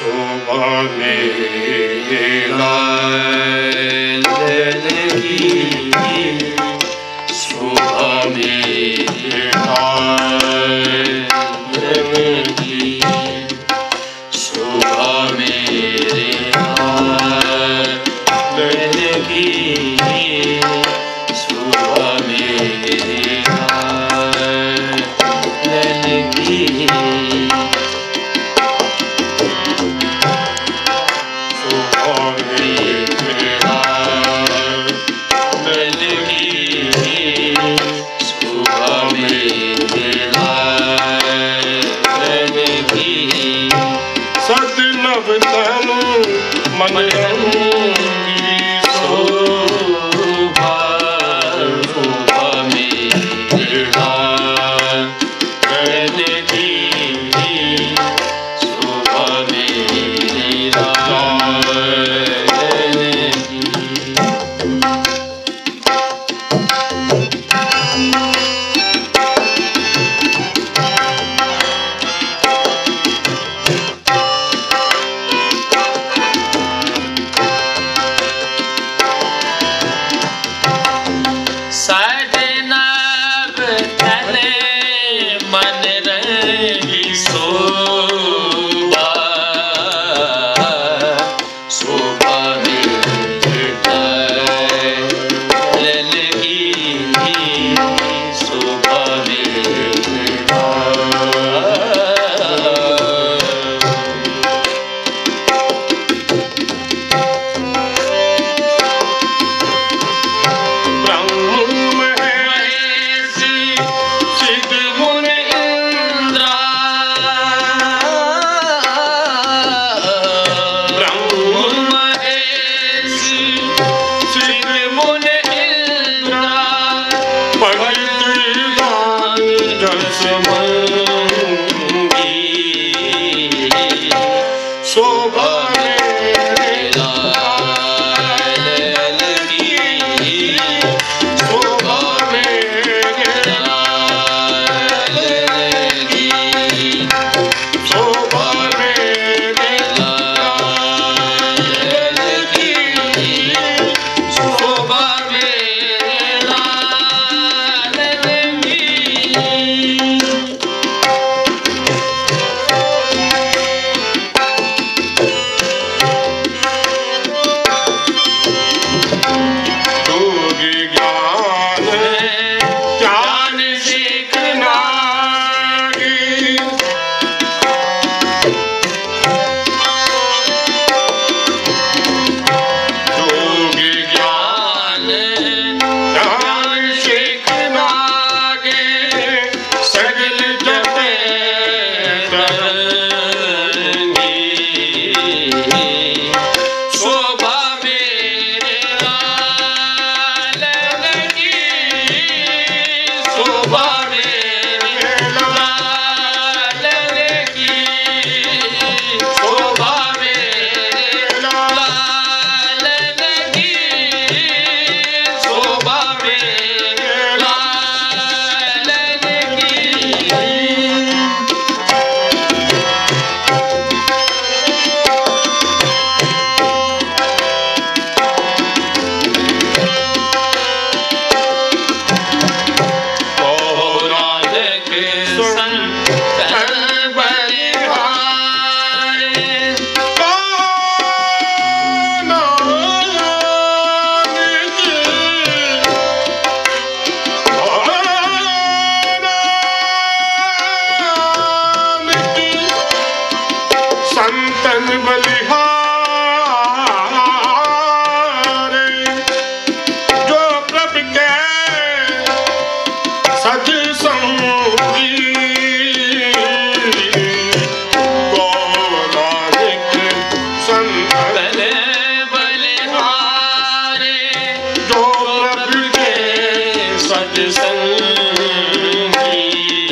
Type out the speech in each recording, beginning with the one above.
शोभा मेरे लाल की, शोभा मेरे लाल की, शोभा मेरे लाल की, शोभा मेरे लाल की। मन रंगी शोभा, शोभा मेरे लाल की, शोभा मेरे लाल की।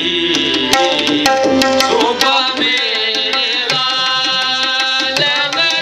शोभा मेरे लाल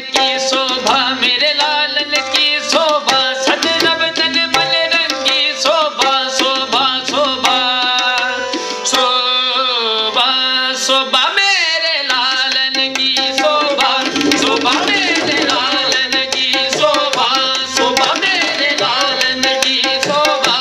की शोभा, मेरे लालन की शोभा, सदनब तन मन रंगी शोभा, शोभा शोभा शोभा शोभा मेरे लालन की शोभा, शोभा मेरे लालन की शोभा, शोभा मेरे लालन की शोभा।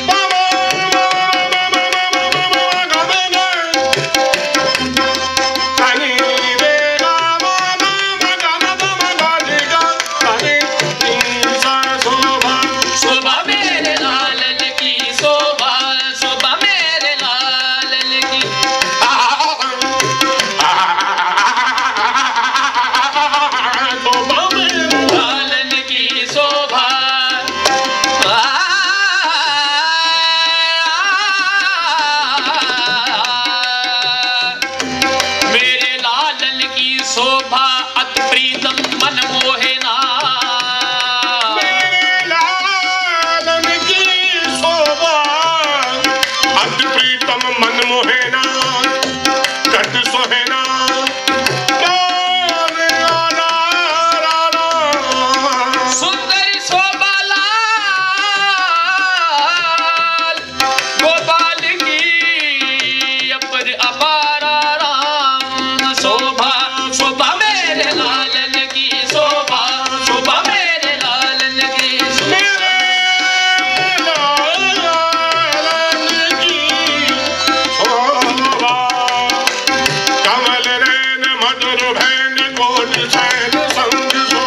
शोभा मेरे लालन की शोभा, शोभा मेरे लालन की लालन की शोभा। मेरे लालन की शोभा अति प्रीतम मन मोहेना, मन मोहेना कट सोहेना सुंदर शोभा लाल गोपाल की अपर अपारा राम शोभा, शोभा मेरे लालन की शोभा, शोभा मेरे लालन की कमल नैन मधुर भैन कोट सैन संग सो,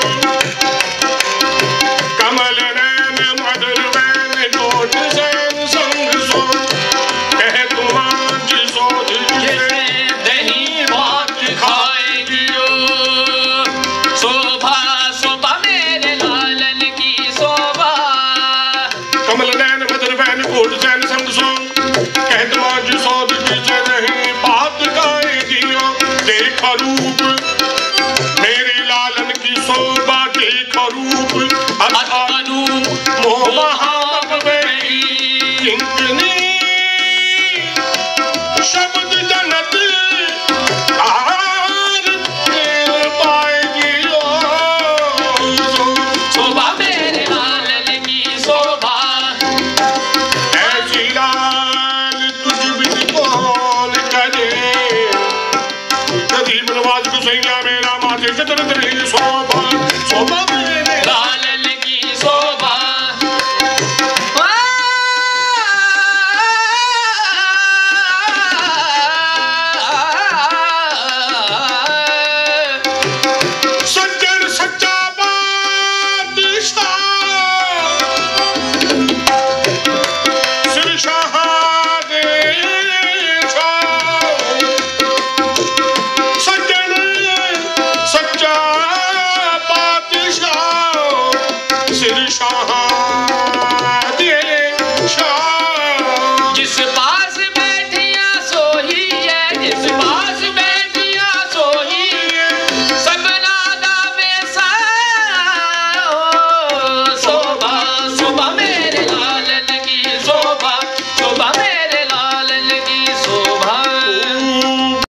कमल नैन मधुर भैन कोट सैन संग सो, कह तुमांच सोध जैसे दही भात खाएगी जो शोभा, शोभा मेरे लालन की शोभा। कमल नैन मधुर भैन कोट सैन संग सो, कह तुमांच सोध नहीं बात गाएगी। देख रूप मेरे लालन की शोभा, देख रूप अरूप मोह किंकनी शब्द जनत कार पाएगी। शोभा मेरे लालन की शोभा। ऐसी लाल तुझ बिन कौन करे, कदी बनवाज को सैया मेरा माथे चतर शोभा, शोभा